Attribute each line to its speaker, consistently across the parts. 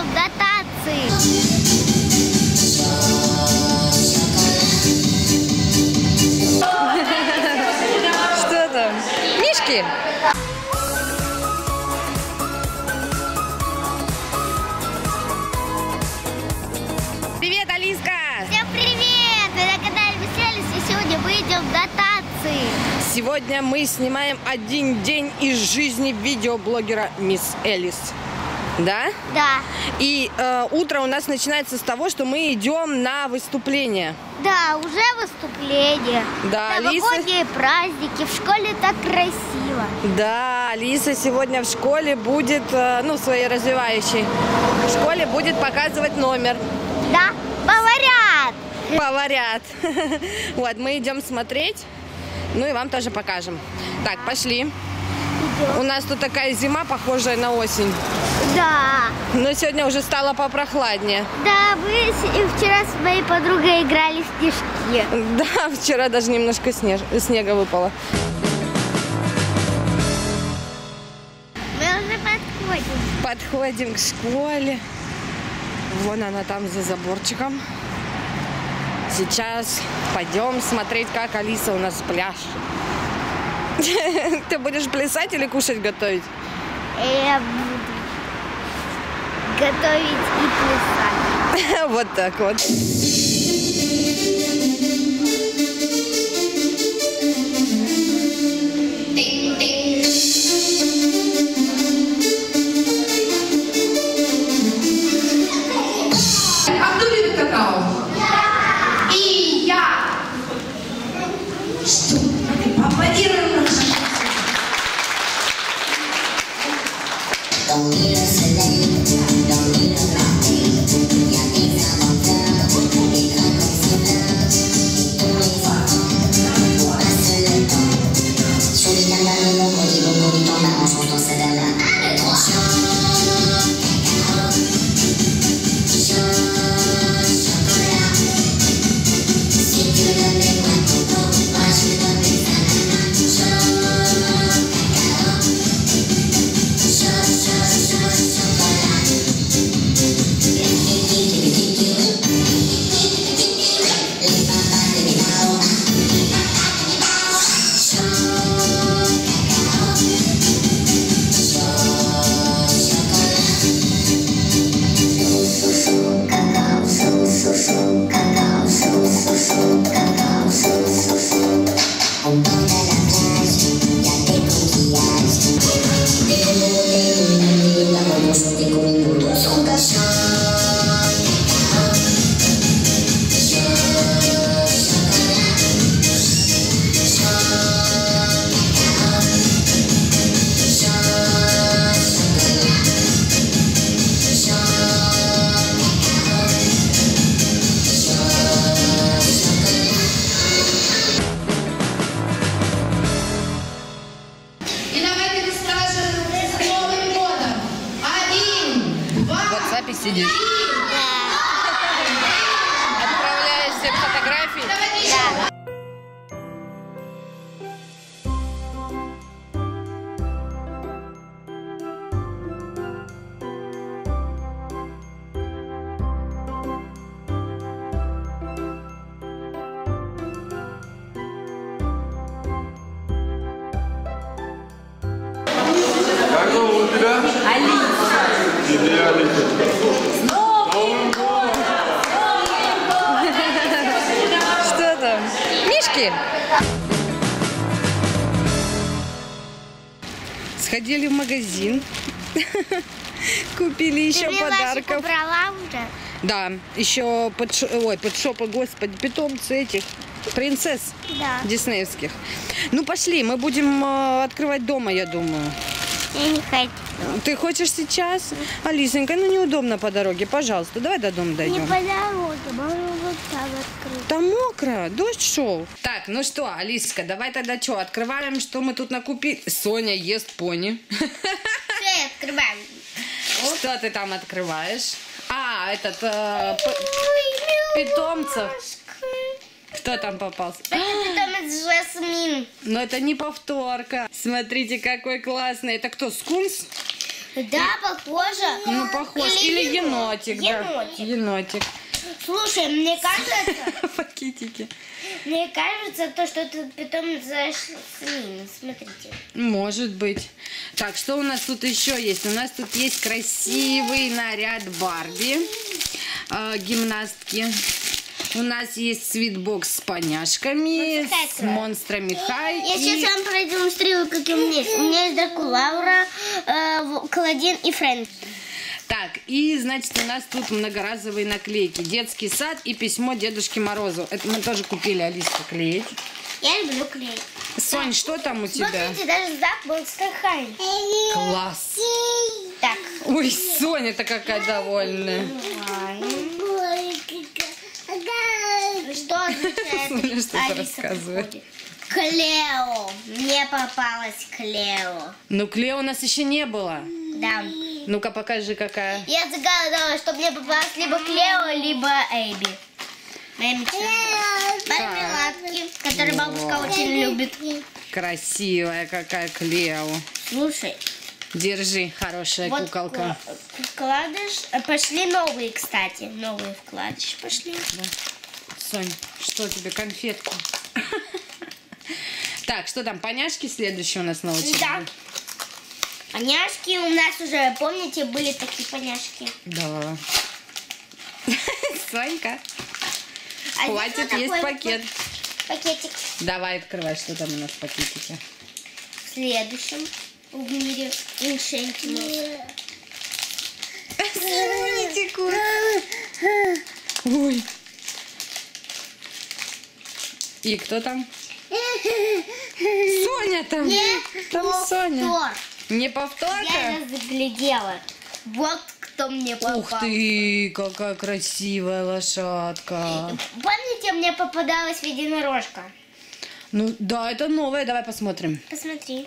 Speaker 1: видел дотации.
Speaker 2: Что там? Мишки? Привет, Алиска!
Speaker 1: Всем привет! Вы на канале Miss Alice, и сегодня выйдем в дотации.
Speaker 2: Сегодня мы снимаем один день из жизни видеоблогера Miss Alice. Да?
Speaker 1: Да.
Speaker 2: И утро у нас начинается с того, что мы идем на выступление.
Speaker 1: Да, уже выступление.
Speaker 2: Да,
Speaker 1: новогодние праздники. В школе так красиво.
Speaker 2: Да, Алиса сегодня в школе будет, в своей развивающей школе будет показывать номер.
Speaker 1: Да, поварят.
Speaker 2: Поварят. Вот, мы идем смотреть, ну и вам тоже покажем. Так, пошли.
Speaker 1: Идем.
Speaker 2: У нас тут такая зима, похожая на осень.
Speaker 1: Да.
Speaker 2: Но сегодня уже стало попрохладнее.
Speaker 1: Да, мы вчера с моей подругой играли в снежки.
Speaker 2: Да, вчера даже немножко снега выпало.
Speaker 1: Мы уже подходим.
Speaker 2: Подходим к школе. Вон она там за заборчиком. Сейчас пойдем смотреть, как Алиса у нас пляшет. Ты будешь плясать или кушать готовить?
Speaker 1: Я буду готовить и плясать.
Speaker 2: Вот так вот.
Speaker 3: А кто любит какао? И я. Что? Поаплодируем нашим.
Speaker 2: Сидишь. Отправляешь все фотографии?
Speaker 1: Да.
Speaker 4: Как зовут тебя?
Speaker 2: Алиса.
Speaker 4: Тебе Алиса.
Speaker 2: Что там? Мишки? Сходили в магазин. Купили еще подарков.
Speaker 1: Убрала уже?
Speaker 2: Да, еще подшопы, господи, питомцы этих принцесс диснеевских. Ну пошли, мы будем открывать дома, я думаю.
Speaker 1: Я не хочу.
Speaker 2: Ты хочешь сейчас? Алисонька, ну неудобно по дороге, пожалуйста, давай до дома дойдем.
Speaker 1: Не по дороге, могу вот там открыть.
Speaker 2: Там мокро, дождь шел. Так, ну что, Алиска, давай тогда что, открываем, что мы тут накупили. Соня ест пони.
Speaker 1: Все, открываем.
Speaker 2: Что ты там открываешь? А, этот питомцев. Кто там попался?
Speaker 1: Это питомец Жасмин.
Speaker 2: Но это не повторка. Смотрите, какой классный. Это кто, скунс?
Speaker 1: Да, похоже.
Speaker 2: Ну, похож. Или енотик, да.
Speaker 1: Енотик.
Speaker 2: Енотик.
Speaker 1: Слушай, мне кажется,
Speaker 2: Пакетики.
Speaker 1: то, что этот питомец за ним. Смотрите.
Speaker 2: Может быть. Так, что у нас тут еще есть? У нас тут есть красивый наряд Барби, гимнастки. У нас есть свитбокс с поняшками, с монстрами Хай.
Speaker 1: Я сейчас вам продемонстрирую, какие у меня есть. У меня есть Дракулаура, Клодин и Фрэнк.
Speaker 2: Так, и, значит, у нас тут многоразовые наклейки. Детский сад и письмо Дедушке Морозу. Это мы тоже купили Алиску клеить.
Speaker 1: Я люблю клей.
Speaker 2: Сонь, что там у тебя?
Speaker 1: Смотрите, даже знак Монстр Хай.
Speaker 2: Класс.
Speaker 1: Так.
Speaker 2: Ой, Соня-то какая довольная.
Speaker 1: Что означает?
Speaker 2: Соня что-то
Speaker 1: Алиса
Speaker 2: рассказывает.
Speaker 1: подходит. Клео. Мне попалась Клео.
Speaker 2: Ну, Клео у нас еще не было.
Speaker 1: Да.
Speaker 2: Ну-ка, покажи, какая.
Speaker 1: Я загадала, что мне попалась либо Клео, либо Эйби. Моя мечта. Мармеладки, которые бабушка очень любит.
Speaker 2: Красивая какая Клео.
Speaker 1: Слушай.
Speaker 2: Держи, хорошая
Speaker 1: Вот
Speaker 2: куколка.
Speaker 1: вкладыш. Пошли новые, кстати. Новые вкладыши пошли.
Speaker 2: Да. Сонь, что тебе, конфетку? Так, что там, поняшки следующие у нас на очереди?
Speaker 1: Да. Поняшки у нас уже, помните, были такие поняшки.
Speaker 2: Да. Сонька,
Speaker 1: А
Speaker 2: хватит
Speaker 1: здесь вот
Speaker 2: есть
Speaker 1: такой
Speaker 2: пакет.
Speaker 1: Пакетик.
Speaker 2: Давай открывай, что там у нас в пакетике.
Speaker 1: В следующем в мире Иншентимал.
Speaker 2: Слюни текут. Ой. И кто там? Соня там. Там Соня. Не повторка?
Speaker 1: Я ее заглядела. Вот кто мне попал.
Speaker 2: Ух ты, какая красивая лошадка.
Speaker 1: Помните, мне попадалась единорожка?
Speaker 2: Ну да, это новая, давай посмотрим.
Speaker 1: Посмотри.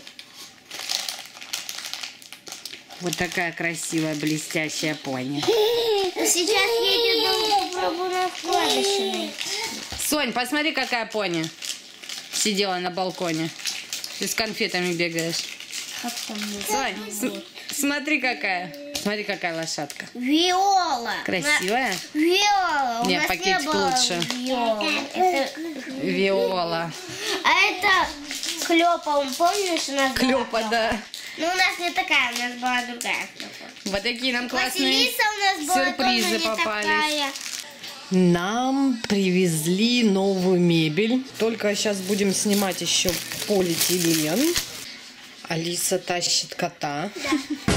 Speaker 2: Вот такая красивая блестящая пони.
Speaker 1: Сейчас едем попробую на вкладыши.
Speaker 2: Сонь, посмотри, какая пони. Сидела на балконе. Ты с конфетами бегаешь.
Speaker 1: Как там
Speaker 2: Сонь, смотри какая. Смотри, какая лошадка.
Speaker 1: Виола.
Speaker 2: Красивая?
Speaker 1: Виола. У
Speaker 2: Нет,
Speaker 1: нас
Speaker 2: пакетик
Speaker 1: не было
Speaker 2: лучше.
Speaker 1: Виола. Это...
Speaker 2: Виола.
Speaker 1: А это Клёпа, помнишь? У нас была
Speaker 2: Клёпа, да.
Speaker 1: Ну, у нас не такая, у нас была другая Клёпа.
Speaker 2: Вот такие нам классные
Speaker 1: Василиса у нас была
Speaker 2: сюрпризы
Speaker 1: тоже не
Speaker 2: попались.
Speaker 1: такая.
Speaker 2: Нам привезли новую мебель. Только сейчас будем снимать еще полиэтилен. Алиса тащит кота.
Speaker 1: Да.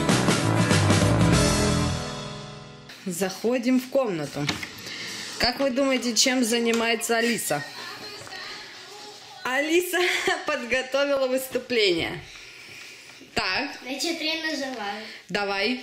Speaker 2: Заходим в комнату. Как вы думаете, чем занимается Алиса? Алиса подготовила выступление. Так,
Speaker 1: На 4 нажимаю.
Speaker 2: давай.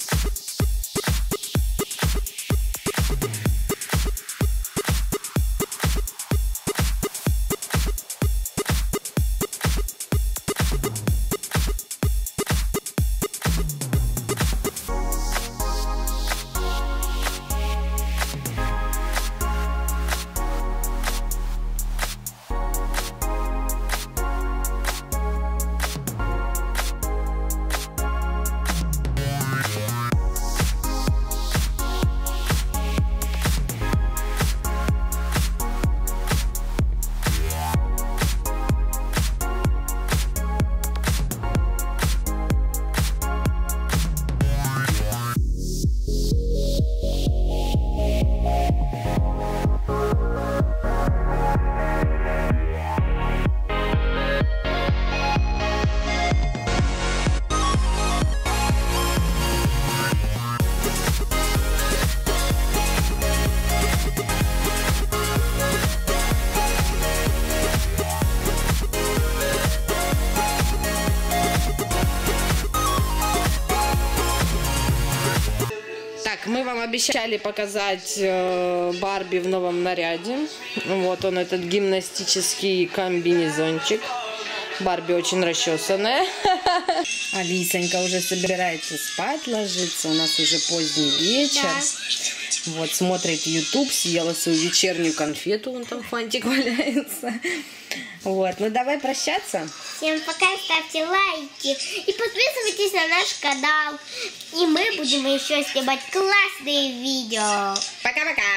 Speaker 2: Мы вам обещали показать Барби в новом наряде. Вот он, этот гимнастический комбинезончик. Барби очень расчесанная. Алисонька уже собирается спать, ложиться. У нас уже поздний вечер.
Speaker 1: Да.
Speaker 2: Вот, смотрит YouTube, съела свою вечернюю конфету. Вон там фантик валяется. Вот, ну давай прощаться.
Speaker 1: Всем пока, ставьте лайки и подписывайтесь на наш канал. И мы будем еще снимать классные видео.
Speaker 2: Пока-пока.